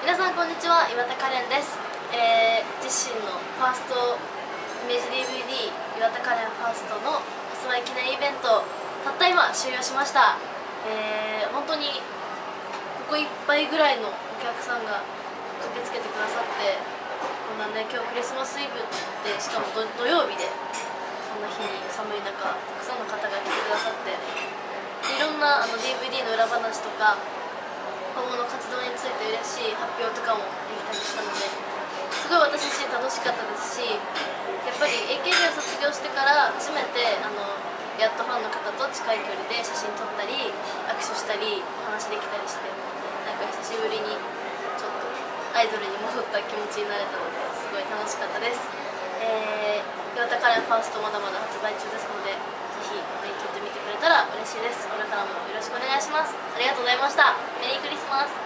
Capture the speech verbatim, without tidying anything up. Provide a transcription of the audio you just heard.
皆さんこんにちは、岩田カレンです。えー、自身のファーストイメージ ディーブイディー 岩田カレンファーストの発売記念イベント、たった今終了しました。えー、本当にここいっぱいぐらいのお客さんが駆けつけてくださって、こんなね、今日クリスマスイブで、しかも 土, 土曜日でそんな日に寒い中、たくさんの方が来てくださって、いろんなあの ディーブイディー の裏話とか今後の活動について嬉しい発表とかもできたりしたので、すごい私自身楽しかったですし、やっぱり エーケービー を卒業してから初めてあのやっとファンの方と近い距離で写真撮ったり握手したりお話できたりして、なんか久しぶりにちょっとアイドルに戻った気持ちになれたので、すごい楽しかったです。えー、岩田カレンファーストまだまだ発売中ですので、ぜひお手に取ってみてくれたら嬉しいです。これからもよろしくお願いします。ありがとうございました。メリークリスマス。